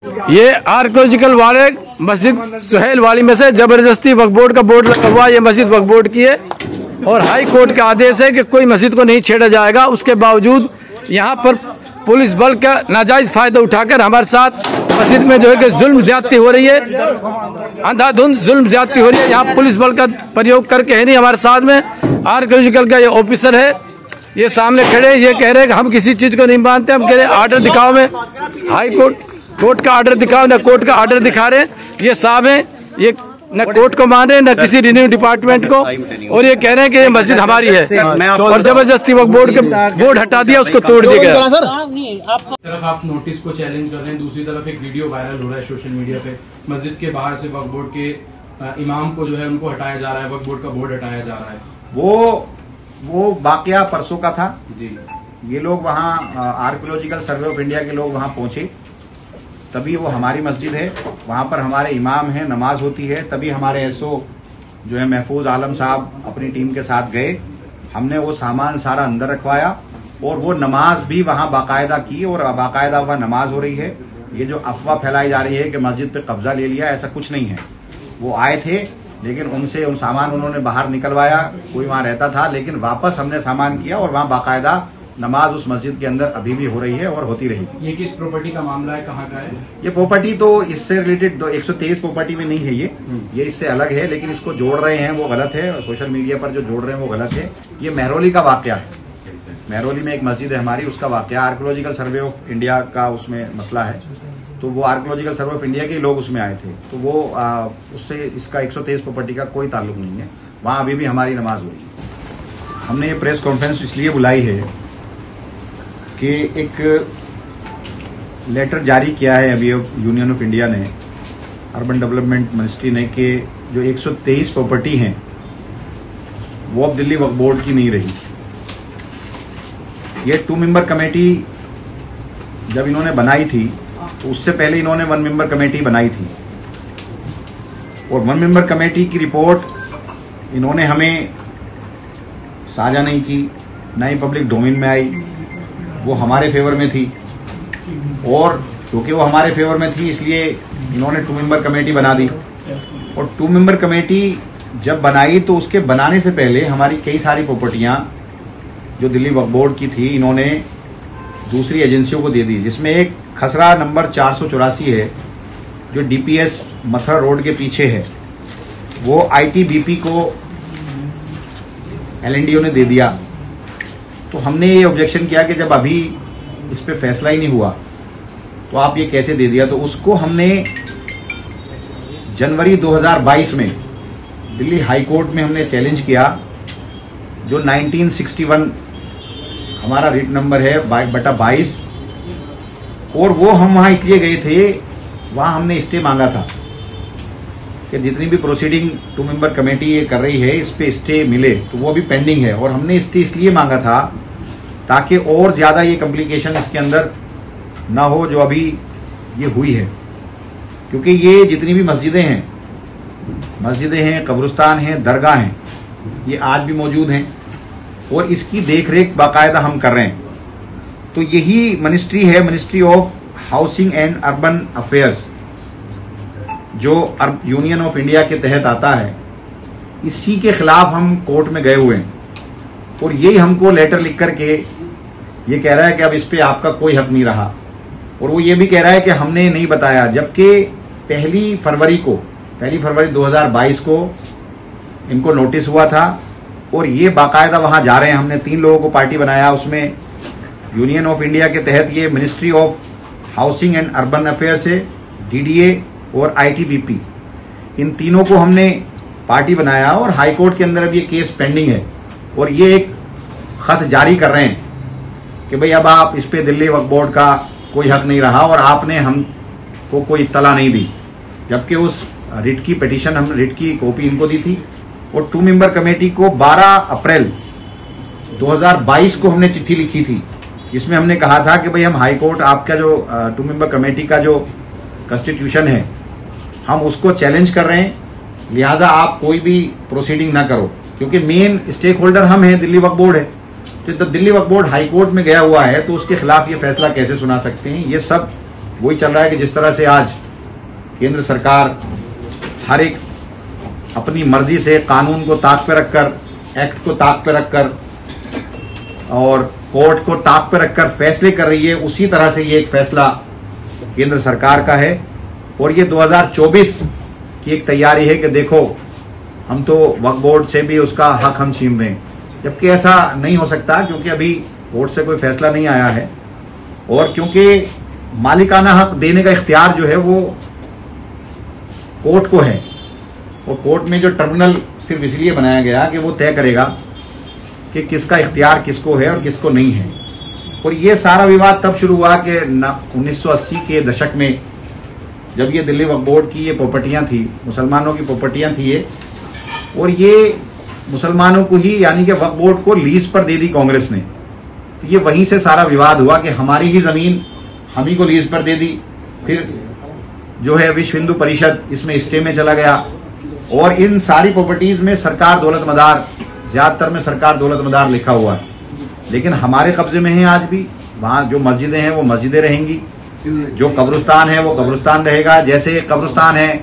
ये आर्कियोलॉजिकल वाले मस्जिद सुहेल वाली में से जबरदस्ती वक्फ बोर्ड का बोर्ड लगा हुआ, ये मस्जिद वक्फ बोर्ड की है और हाई कोर्ट का आदेश है कि कोई मस्जिद को नहीं छेड़ा जाएगा। उसके बावजूद यहाँ पर पुलिस बल का नाजायज फायदा उठाकर हमारे साथ मस्जिद में जो है कि जुल्म ज्यादती हो रही है, अंधाधुंध जुल्म ज्यादती हो रही है। यहाँ पुलिस बल का प्रयोग करके है नहीं, हमारे साथ में आर्कियोलॉजिकल का ये ऑफिसर है, ये सामने खड़े, ये कह रहे हैं कि हम किसी चीज को नहीं मानते। हम कह रहे आर्डर दिखाओ, में हाई कोर्ट का आर्डर दिखाओ, ना कोर्ट का आर्डर दिखा रहे। ये साहब है, ये न कोर्ट को मान रहे न किसी रिन्यू डिपार्टमेंट को, और ये कह रहे हैं कि ये मस्जिद हमारी है और जबरदस्ती वक्फ बोर्ड के बोर्ड हटा दिया, उसको तोड़ दिया गया। तरफ आप नोटिस को चैलेंज कर रहे हैं, दूसरी तरफ एक वीडियो वायरल हो रहा है सोशल मीडिया पे, मस्जिद के बाहर से वक्फ बोर्ड के इमाम को जो है उनको हटाया जा रहा है, वक्फ बोर्ड का बोर्ड हटाया जा रहा है। वो वाकया परसों का था जी। ये लोग वहाँ आर्कियोलॉजिकल सर्वे ऑफ इंडिया के लोग वहाँ पहुंचे, तभी वो हमारी मस्जिद है, वहाँ पर हमारे इमाम हैं, नमाज होती है, तभी हमारे एसओ जो है महफूज आलम साहब अपनी टीम के साथ गए। हमने वो सामान सारा अंदर रखवाया और वो नमाज भी वहाँ बाकायदा की और बाकायदा वहाँ नमाज हो रही है। ये जो अफवाह फैलाई जा रही है कि मस्जिद पे कब्जा ले लिया, ऐसा कुछ नहीं है। वो आए थे लेकिन उनसे उन सामान उन्होंने बाहर निकलवाया, कोई वहाँ रहता था, लेकिन वापस हमने सामान किया और वहाँ बाकायदा नमाज उस मस्जिद के अंदर अभी भी हो रही है और होती रही। ये किस प्रॉपर्टी का मामला है, कहाँ का है? ये प्रॉपर्टी तो इससे रिलेटेड 123 प्रॉपर्टी में नहीं है, ये इससे अलग है, लेकिन इसको जोड़ रहे हैं वो गलत है, सोशल मीडिया पर जो जोड़ रहे हैं वो गलत है। ये महरौली का वाकया है, महरौली में एक मस्जिद है हमारी, उसका वाकया आर्कियोलॉजिकल सर्वे ऑफ इंडिया का उसमें मसला है, तो वो आर्कियोलॉजिकल सर्वे ऑफ इंडिया के लोग उसमें आए थे, तो वो उससे इसका 123 प्रॉपर्टी का कोई ताल्लुक नहीं है। वहाँ अभी भी हमारी नमाज हो रही है। हमने ये प्रेस कॉन्फ्रेंस इसलिए बुलाई है कि एक लेटर जारी किया है अभी यूनियन ऑफ इंडिया ने, अर्बन डेवलपमेंट मिनिस्ट्री ने, कि जो 123 प्रॉपर्टी हैं वो अब दिल्ली वक्फ बोर्ड की नहीं रही। ये 2 मेंबर कमेटी जब इन्होंने बनाई थी तो उससे पहले इन्होंने 1 मेंबर कमेटी बनाई थी और 1 मेंबर कमेटी की रिपोर्ट इन्होंने हमें साझा नहीं की, ना ही पब्लिक डोमेन में आई। वो हमारे फेवर में थी और क्योंकि वो हमारे फेवर में थी इसलिए इन्होंने 2 मेंबर कमेटी बना दी। और 2 मेंबर कमेटी जब बनाई तो उसके बनाने से पहले हमारी कई सारी प्रॉपर्टियां जो दिल्ली वक्फ बोर्ड की थी इन्होंने दूसरी एजेंसियों को दे दी, जिसमें एक खसरा नंबर 484 है जो डीपीएस मथुरा रोड के पीछे है, वो आईटीबीपी को एलएनडीओ ने दे दिया। तो हमने ये ऑब्जेक्शन किया कि जब अभी इस पे फैसला ही नहीं हुआ तो आप ये कैसे दे दिया। तो उसको हमने जनवरी 2022 में दिल्ली हाई कोर्ट में हमने चैलेंज किया, जो 1961 हमारा रिट नंबर है 22, और वो हम वहां इसलिए गए थे, वहां हमने स्टे मांगा था कि जितनी भी प्रोसीडिंग 2 मेंबर कमेटी ये कर रही है इस पे स्टे मिले, तो वो अभी पेंडिंग है। और हमने स्टे इसलिए मांगा था ताकि और ज्यादा ये कॉम्प्लिकेशन इसके अंदर ना हो जो अभी ये हुई है, क्योंकि ये जितनी भी मस्जिदें हैं, कब्रिस्तान हैं, दरगाह हैं, ये आज भी मौजूद हैं और इसकी देखरेख बाकायदा हम कर रहे हैं। तो यही मिनिस्ट्री है, ministry of housing and urban affairs, जो यूनियन ऑफ इंडिया के तहत आता है, इसी के खिलाफ हम कोर्ट में गए हुए हैं और यही हमको लेटर लिख करके ये कह रहा है कि अब इस पे आपका कोई हक नहीं रहा। और वो ये भी कह रहा है कि हमने नहीं बताया, जबकि 1 फरवरी 2022 को इनको नोटिस हुआ था और ये बाकायदा वहां जा रहे हैं। हमने 3 लोगों को पार्टी बनाया, उसमें यूनियन ऑफ इंडिया के तहत ये ministry of housing and urban affairs है, डीडीए और आईटीबीपी, इन तीनों को हमने पार्टी बनाया और हाई कोर्ट के अंदर अब ये केस पेंडिंग है और ये एक खत जारी कर रहे हैं कि भाई अब आप इस पे दिल्ली वक्फ बोर्ड का कोई हक नहीं रहा और आपने हमको कोई इत्तला नहीं दी, जबकि उस रिट की पिटीशन, हम रिट की कॉपी इनको दी थी। और 2 मेंबर कमेटी को 12 अप्रैल 2022 को हमने चिट्ठी लिखी थी, इसमें हमने कहा था कि भाई हम हाई कोर्ट आपका जो 2 मेंबर कमेटी का जो कॉन्स्टिट्यूशन है हम उसको चैलेंज कर रहे हैं, लिहाजा आप कोई भी प्रोसीडिंग ना करो, क्योंकि मेन स्टेक होल्डर हम हैं, दिल्ली वक्फ बोर्ड है। तो दिल्ली वक्फ बोर्ड हाई कोर्ट में गया हुआ है तो उसके खिलाफ ये फैसला कैसे सुना सकते हैं। ये सब वही चल रहा है कि जिस तरह से आज केंद्र सरकार हर एक अपनी मर्जी से कानून को ताक पे रखकर, एक्ट को ताक पे रखकर और कोर्ट को ताक पे रखकर फैसले कर रही है, उसी तरह से ये एक फैसला केंद्र सरकार का है। और ये 2024 की एक तैयारी है कि देखो हम तो वक्फ बोर्ड से भी उसका हक हम छीन रहे हैं, जबकि ऐसा नहीं हो सकता क्योंकि अभी कोर्ट से कोई फैसला नहीं आया है। और क्योंकि मालिकाना हक देने का इख्तियार जो है वो कोर्ट को है, और कोर्ट में जो ट्रिब्यूनल सिर्फ इसलिए बनाया गया कि वो तय करेगा कि किसका इख्तियार किसको है और किसको नहीं है। और ये सारा विवाद तब शुरू हुआ कि 1980 के दशक में जब ये दिल्ली वक्फ बोर्ड की ये प्रॉपर्टियां थी, मुसलमानों की प्रॉपर्टियां थी ये, और ये मुसलमानों को ही यानी कि वक्फ बोर्ड को लीज पर दे दी कांग्रेस ने। तो ये वहीं से सारा विवाद हुआ कि हमारी ही जमीन हम ही को लीज पर दे दी। फिर जो है विश्व हिंदू परिषद इसमें स्टे में चला गया, और इन सारी प्रॉपर्टीज में सरकार दौलत मदार, ज्यादातर में सरकार दौलत मदार लिखा हुआ है, लेकिन हमारे कब्जे में है आज भी। वहां जो मस्जिदें हैं वो मस्जिदें रहेंगी, जो कब्रिस्तान है वो कब्रिस्तान रहेगा। जैसे कब्रिस्तान है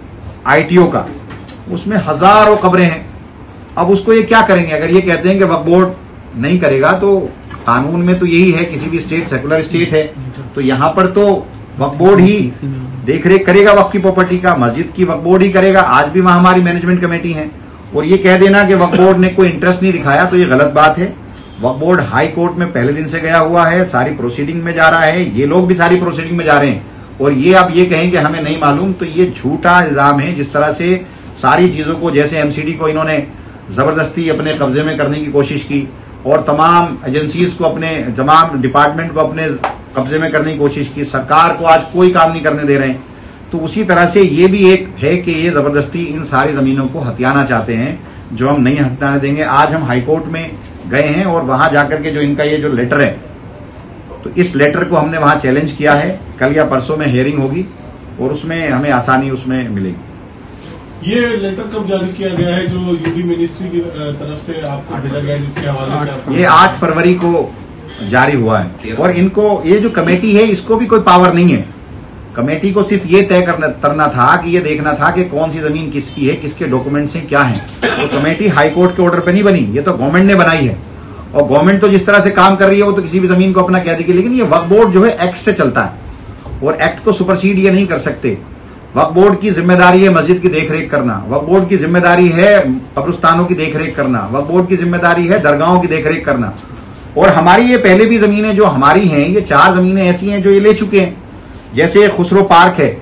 ITO का, उसमें हजारों कब्रें हैं। अब उसको ये क्या करेंगे? अगर ये कहते हैं कि वक्फ बोर्ड नहीं करेगा, तो कानून में तो यही है, किसी भी स्टेट सेकुलर स्टेट है तो यहाँ पर तो वक्फ बोर्ड ही देखरेख करेगा वक्फ की प्रॉपर्टी का, मस्जिद की वक्फ बोर्ड ही करेगा। आज भी वहां हमारी मैनेजमेंट कमेटी है, और ये कह देना कि वक्फ बोर्ड ने कोई इंटरेस्ट नहीं दिखाया तो ये गलत बात है। वक्फ बोर्ड हाई कोर्ट में पहले दिन से गया हुआ है, सारी प्रोसीडिंग में जा रहा है, ये लोग भी सारी प्रोसीडिंग में जा रहे हैं, और ये आप ये कहें कि हमें नहीं मालूम, तो ये झूठा इल्जाम है। जिस तरह से सारी चीजों को, जैसे MCD को इन्होंने जबरदस्ती अपने कब्जे में करने की कोशिश की, और तमाम एजेंसीज को, अपने तमाम डिपार्टमेंट को अपने कब्जे में करने की कोशिश की, सरकार को आज कोई काम नहीं करने दे रहे हैं। तो उसी तरह से ये भी एक है कि ये जबरदस्ती इन सारी जमीनों को हथियाना चाहते हैं, जो हम नहीं हथियाने देंगे। आज हम हाईकोर्ट में गए हैं और वहां जाकर के जो इनका ये जो लेटर है, तो इस लेटर को हमने वहां चैलेंज किया है। कल या परसों में हियरिंग होगी और उसमें हमें आसानी उसमें मिलेगी। ये लेटर कब जारी किया गया है जो यूडी मिनिस्ट्री की तरफ से आपको भेजा गया है, जिसके हवाले से? ये 8 फरवरी को जारी हुआ है। और इनको ये जो कमेटी है इसको भी कोई पावर नहीं है। कमेटी को सिर्फ ये तय करना था कि ये देखना था कि कौन सी जमीन किसकी है, किसके डॉक्यूमेंट्स हैं, क्या हैं। तो कमेटी हाईकोर्ट के ऑर्डर पे नहीं बनी, ये तो गवर्नमेंट ने बनाई है। और गवर्नमेंट तो जिस तरह से काम कर रही है वो तो किसी भी जमीन को अपना कह देगी, लेकिन ये वक्फ बोर्ड जो है एक्ट से चलता है, और एक्ट को सुपरसीड ये नहीं कर सकते। वक्फ बोर्ड की जिम्मेदारी है मस्जिद की देखरेख करना, वक्फ बोर्ड की जिम्मेदारी है कब्रिस्तानों की देखरेख करना, वक्फ बोर्ड की जिम्मेदारी है दरगाहों की देखरेख करना। और हमारी ये पहले भी जमीनें जो हमारी हैं, ये 4 जमीनें ऐसी हैं जो ये ले चुके हैं। जैसे खुसरो पार्क है,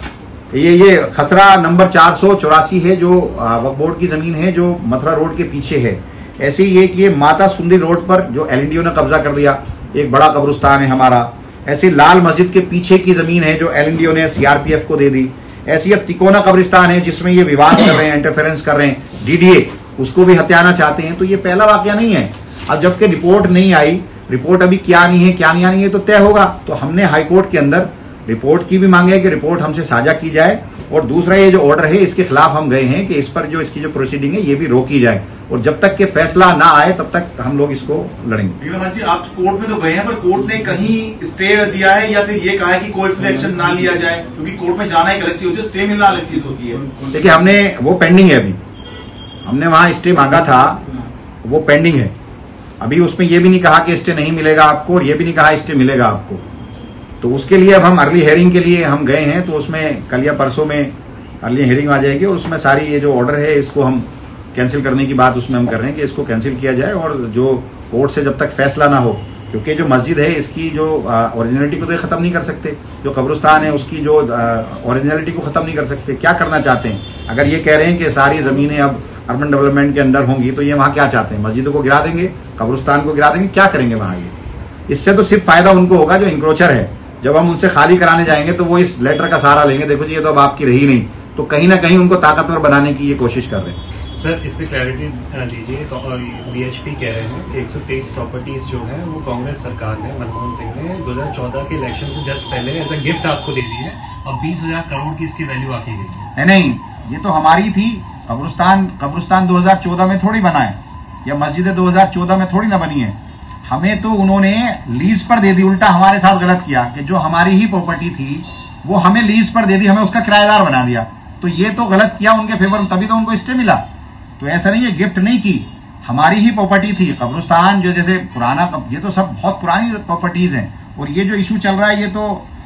ये खसरा नंबर 484 है, जो वक्फ बोर्ड की जमीन है, जो मथुरा रोड के पीछे है। ऐसे ही एक ये माता सुंदरी रोड पर जो LNDO ने कब्जा कर दिया, एक बड़ा कब्रिस्तान है हमारा। ऐसे लाल मस्जिद के पीछे की जमीन है जो LNDO ने CRPF को दे दी। ऐसी अब तिकोना कब्रिस्तान है जिसमें ये विवाद कर रहे हैं, इंटरफेरेंस कर रहे हैं, DDA उसको भी हथियाना चाहते हैं। तो ये पहला वाकया नहीं है। अब जबकि रिपोर्ट नहीं आई, रिपोर्ट अभी क्या नहीं है क्या नहीं आनी है तो तय होगा। तो हमने हाईकोर्ट के अंदर रिपोर्ट की भी मांगे कि रिपोर्ट हमसे साझा की जाए, और दूसरा ये जो ऑर्डर है इसके खिलाफ हम गए हैं कि इस पर जो इसकी जो प्रोसीडिंग है ये भी रोकी जाए, और जब तक के फैसला ना आए तब तक हम लोग इसको लड़ेंगे। जी, आप कोर्ट में तो गए हैं, पर कोर्ट ने कहीं स्टे दिया है या फिर ये कहा है कि कोई से एक्शन ना लिया जाए? क्योंकि कोर्ट में जाना एक अलग चीज होती है, स्टे मिलना अलग चीज होती है। देखिए, हमने वो पेंडिंग है, अभी हमने वहां स्टे मांगा था, वो पेंडिंग है। अभी उसमें ये भी नहीं कहा कि स्टे नहीं मिलेगा आपको, और ये भी नहीं कहा स्टे मिलेगा आपको। तो उसके लिए अब हम अर्ली हियरिंग के लिए हम गए हैं, तो उसमें कल या परसों में अर्ली हियरिंग आ जाएगी, और उसमें सारी ये जो ऑर्डर है इसको हम कैंसिल करने की बात उसमें हम कर रहे हैं कि इसको कैंसिल किया जाए। और जो कोर्ट से जब तक फैसला ना हो, क्योंकि जो मस्जिद है इसकी जो ओरिजिनलिटी को तो खत्म नहीं कर सकते, जो कब्रिस्तान है उसकी जो ओरिजिनलिटी को खत्म नहीं कर सकते। क्या करना चाहते हैं? अगर ये कह रहे हैं कि सारी जमीनें अब अर्बन डेवलपमेंट के अंदर होंगी, तो ये वहां क्या चाहते हैं? मस्जिदों को गिरा देंगे, कब्रिस्तान को गिरा देंगे, क्या करेंगे वहां? ये इससे तो सिर्फ फायदा उनको होगा जो इंक्रोचर है। जब हम उनसे खाली कराने जाएंगे तो वो इस लेटर का सहारा लेंगे, देखो जी ये तो अब आपकी रही नहीं। तो कहीं ना कहीं उनको ताकतवर बनाने की ये कोशिश कर रहे हैं। सर, इस पे क्लैरिटी दीजिए। BHP कह रहे हैं 123 प्रॉपर्टीज जो है वो कांग्रेस सरकार ने, मनमोहन सिंह ने 2014 के इलेक्शन से जस्ट पहले एज अ गिफ्ट आपको दे दी है, और 20,000 करोड़ की इसकी वैल्यू आकी गई है। नहीं, ये तो हमारी थी। कब्रिस्तान 2014 में थोड़ी बना है, या मस्जिदें 2014 में थोड़ी ना बनी है। हमें तो उन्होंने लीज पर दे दी, उल्टा हमारे साथ गलत किया कि जो हमारी ही प्रॉपर्टी थी वो हमें लीज पर दे दी, हमें उसका किराएदार बना दिया। तो ये तो गलत किया उनके फेवर में, तभी तो उनको स्टे मिला। तो ऐसा नहीं है गिफ्ट नहीं की, हमारी ही प्रॉपर्टी थी। कब्रिस्तान जो जैसे पुराना, ये तो सब बहुत पुरानी प्रॉपर्टीज हैं। और ये जो इशू चल रहा है ये तो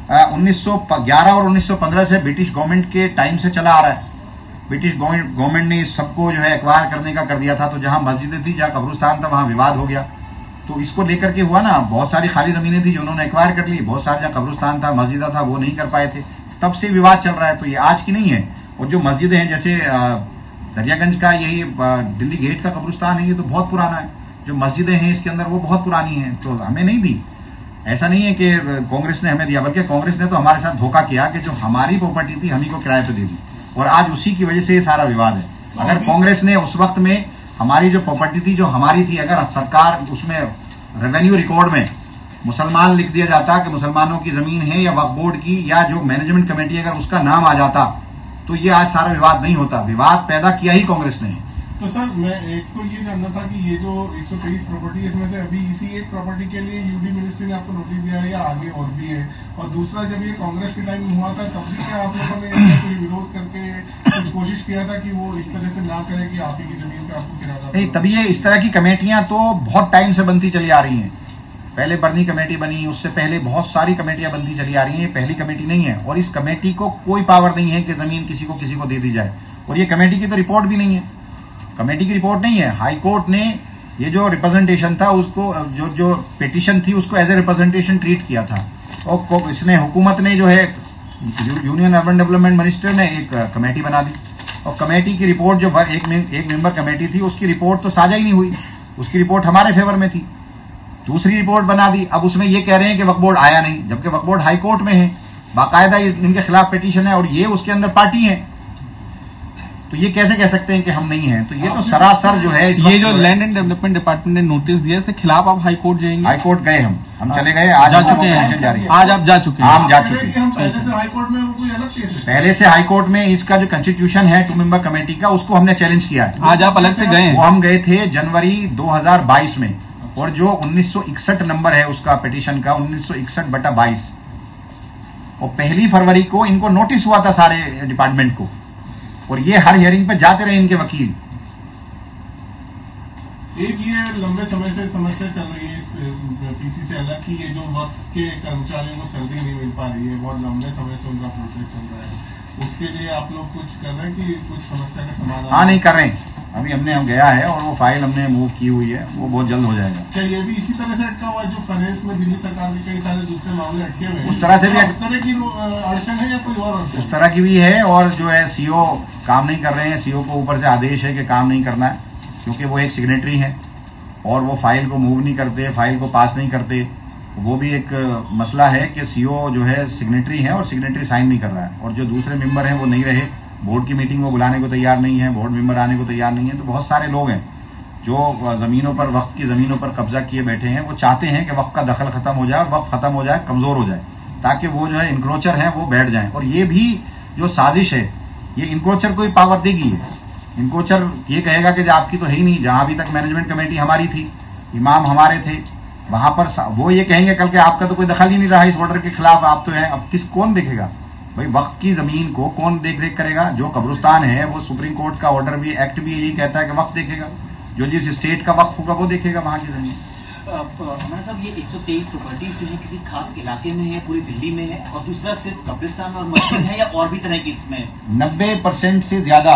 1911 और 1915 से ब्रिटिश गवर्नमेंट के टाइम से चला आ रहा है। ब्रिटिश गवर्नमेंट ने सबको जो है एक्वायर करने का कर दिया था। तो जहां मस्जिदें थी, जहां कब्रिस्तान था, वहां विवाद हो गया। तो इसको लेकर के हुआ ना, बहुत सारी खाली जमीनें थी जो उन्होंने एक्वायर कर ली, बहुत सारे जहां कब्रिस्तान था, मस्जिदा था, वो नहीं कर पाए थे, तब से विवाद चल रहा है। तो ये आज की नहीं है। और जो मस्जिदें हैं जैसे दरियागंज का यही दिल्ली गेट का कब्रिस्तान है, ये तो बहुत पुराना है। जो मस्जिदें हैं इसके अंदर वो बहुत पुरानी हैं, तो हमें नहीं दी। ऐसा नहीं है कि कांग्रेस ने हमें दिया, बल्कि कांग्रेस ने तो हमारे साथ धोखा किया कि जो हमारी प्रॉपर्टी थी हम ही को किराए पे दे दी, और आज उसी की वजह से ये सारा विवाद है। अगर कांग्रेस ने उस वक्त में हमारी जो प्रॉपर्टी थी, जो हमारी थी, अगर सरकार उसमें रेवेन्यू रिकॉर्ड में मुसलमान लिख दिया जाता कि मुसलमानों की जमीन है, या वक्फ बोर्ड की, या जो मैनेजमेंट कमेटी अगर उसका नाम आ जाता, तो ये आज सारा विवाद नहीं होता। विवाद पैदा किया ही कांग्रेस ने। तो सर मैं एक तो ये जानना था कि ये जो 123 प्रॉपर्टी है इसमें से अभी इसी एक प्रॉपर्टी के लिए यूडी मिनिस्ट्री ने आपको नोटिस दिया है या आगे और भी है? और दूसरा, जब ये कांग्रेस के टाइम हुआ था तब भी क्या आप लोगों ने कोई विरोध करके कुछ कोशिश किया था कि वो इस तरह से ना करे कि आप ही की जमीन पे आपको किराया? नहीं, तभी ये इस तरह की कमेटियां तो बहुत टाइम से बनती चली आ रही हैं। पहले बर्नी कमेटी बनी, उससे पहले बहुत सारी कमेटियां बनती चली आ रही हैं। ये पहली कमेटी नहीं है, और इस कमेटी को कोई पावर नहीं है कि जमीन किसी को दे दी जाए। और ये कमेटी की तो रिपोर्ट भी नहीं है, कमेटी की रिपोर्ट नहीं है। हाई कोर्ट ने ये जो रिप्रेजेंटेशन था उसको, जो पिटीशन थी उसको एज ए रिप्रेजेंटेशन ट्रीट किया था। और इसने, हुकूमत ने जो है, यूनियन अर्बन डेवलपमेंट मिनिस्टर ने एक कमेटी बना दी, और कमेटी की रिपोर्ट जो एक मेंबर कमेटी थी उसकी रिपोर्ट तो साझा ही नहीं हुई, उसकी रिपोर्ट हमारे फेवर में थी। दूसरी रिपोर्ट बना दी, अब उसमें ये कह रहे हैं कि वक्फ बोर्ड आया नहीं, जबकि वक्फ बोर्ड हाई कोर्ट में है, बाकायदा इनके खिलाफ पिटीशन है, और ये उसके अंदर पार्टी है। तो ये कैसे कह सकते हैं कि हम नहीं हैं? तो ये तो सरासर जो है, ये जो लैंड एंड डेवलपमेंट डिपार्टमेंट ने नोटिस दिया, इसके खिलाफ आप हाई कोर्ट जाएंगे? हाई कोर्ट गए, हम चले गए, आज जा चुके हैं, आज आप जा चुके हैं? हम जा चुके हैं। हम पहले से हाई कोर्ट में कोई अलग केस है? पहले से हाई कोर्ट में इसका जो कॉन्स्टिट्यूशन है 2 मेंबर कमेटी का, उसको हमने चैलेंज किया है। आज आप अलग से गए हैं? वो हम गए थे जनवरी 2022 में, और जो 1961 नंबर है उसका पिटीशन का, 1961/22, और 1 फरवरी को इनको नोटिस हुआ था सारे डिपार्टमेंट को, और ये हर हियरिंग पे जाते रहे इनके वकील। एक ये लंबे समय से समस्या चल रही है इस पीसी से अलग की, ये जो वक्त के कर्मचारियों को सर्दी नहीं मिल पा रही है, बहुत लंबे समय से उनका प्रोटेस्ट चल रहा है, उसके लिए आप लोग कुछ कर रहे हैं कि कुछ समस्या का समाधान? हाँ, नहीं कर रहे हैं, अभी हमने गया है, और वो फाइल हमने मूव की हुई है, वो बहुत जल्द हो जाएगा। क्या ये भी इसी तरह से अटका हुआ है जो फाइनेंस में दिल्ली सरकार के कई सारे दूसरे मामले अटके हुए हैं? उस तरह से भी, उस तरह की अड़चन है या कोई और अड़चन? उस तरह की भी है, और जो है सीओ काम नहीं कर रहे हैं, सीओ को ऊपर से आदेश है कि काम नहीं करना है, क्योंकि वो एक सिग्नेटरी है और वो फाइल को मूव नहीं करते, फाइल को पास नहीं करते। वो भी एक मसला है कि सीओ जो है सिग्नेटरी है और सिग्नेटरी साइन नहीं कर रहा है, और जो दूसरे मेंबर हैं वो नहीं रहे, बोर्ड की मीटिंग वो बुलाने को तैयार नहीं है, बोर्ड मेंबर आने को तैयार नहीं है। तो बहुत सारे लोग हैं जो जमीनों पर, वक्फ की जमीनों पर कब्जा किए बैठे हैं, वो चाहते हैं कि वक्फ का दखल खत्म हो जाए और वक्फ खत्म हो जाए, कमजोर हो जाए, ताकि वो जो है इंक्रोचर है वो बैठ जाए। और ये भी जो साजिश है, ये इंक्रोचर को ही पावर देगी है। इंक्रोचर ये कहेगा कि आपकी तो है ही नहीं, जहां अभी तक मैनेजमेंट कमेटी हमारी थी, इमाम हमारे थे, वहां पर वो ये कहेंगे कल के आपका तो कोई दखल ही नहीं रहा इस ऑर्डर के खिलाफ, आप तो है। अब कौन देखेगा भाई? वक्फ की जमीन को कौन देख रेख करेगा? जो कब्रिस्तान है वो सुप्रीम कोर्ट का ऑर्डर भी, एक्ट भी यही कहता है कि वक्फ देखेगा, जो जिस स्टेट का वक्फ होगा वो देखेगा वहां की जमीन। हमारे साहब, ये 123 प्रॉपर्टीज जो है किसी खास इलाके में है, पूरी दिल्ली में है, और दूसरा सिर्फ कब्रिस्तान और मस्जिद है, या और भी तरह की इसमें? 90% से ज्यादा,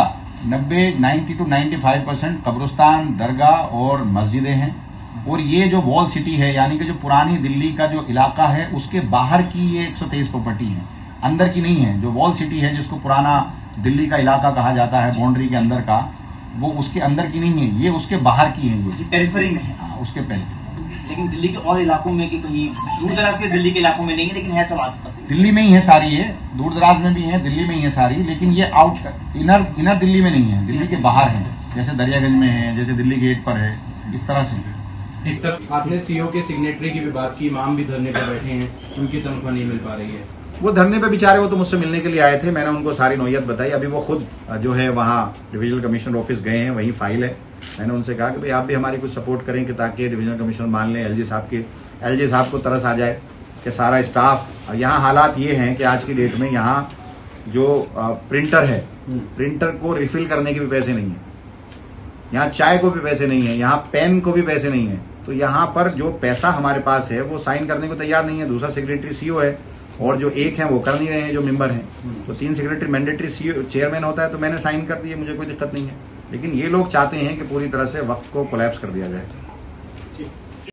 90 to 95% कब्रिस्तान, दरगाह और मस्जिदें हैं। और ये जो वॉल सिटी है, यानी कि जो पुरानी दिल्ली का जो इलाका है, उसके बाहर की ये 123 प्रॉपर्टी है, अंदर की नहीं है। जो वॉल सिटी है, जिसको पुराना दिल्ली का इलाका कहा जाता है, बाउंड्री के अंदर का, वो उसके अंदर की नहीं है, ये उसके बाहर की है, ये पेरिफेरी में है। हाँ, उसके पहले। लेकिन दिल्ली के और इलाकों में कि कहीं दूर दराज के दिल्ली के इलाकों में नहीं है, लेकिन है सब आसपास? दिल्ली में ही है सारी, ये दूर दराज में भी है, दिल्ली में ही है सारी, लेकिन ये आउट इनर दिल्ली में नहीं है, दिल्ली के बाहर है, जैसे दरियागंज में है, जैसे दिल्ली गेट पर है, इस तरह से। एक तरफ आपने सीओ के सिग्नेटरी की भी बात की, इमाम भी धरने पर बैठे हैं, उनकी तनख्वाह नहीं मिल पा रही है, वो धरने पे बेचारे, वो तो मुझसे मिलने के लिए आए थे, मैंने उनको सारी नौयत बताई। अभी वो खुद जो है वहाँ डिविजनल कमिश्नर ऑफिस गए हैं, वही फाइल है। मैंने उनसे कहा कि भाई आप भी हमारी कुछ सपोर्ट करें कि ताकि डिविजनल कमिश्नर मान लें, एलजी साहब को तरस आ जाए कि सारा स्टाफ। यहाँ हालात ये हैं कि आज की डेट में यहाँ जो प्रिंटर है, प्रिंटर को रिफिल करने के भी पैसे नहीं है, यहाँ चाय को भी पैसे नहीं है, यहाँ पेन को भी पैसे नहीं है। तो यहाँ पर जो पैसा हमारे पास है वो साइन करने को तैयार नहीं है। दूसरा सेक्रेटरी सीईओ है और जो एक है वो कर नहीं रहे हैं, जो मेंबर हैं। तो 3 सेक्रेटरी मैंडेटरी सीईओ चेयरमैन होता है, तो मैंने साइन कर दिए, मुझे कोई दिक्कत नहीं है। लेकिन ये लोग चाहते हैं कि पूरी तरह से वक्त को कोलैप्स कर दिया जाए।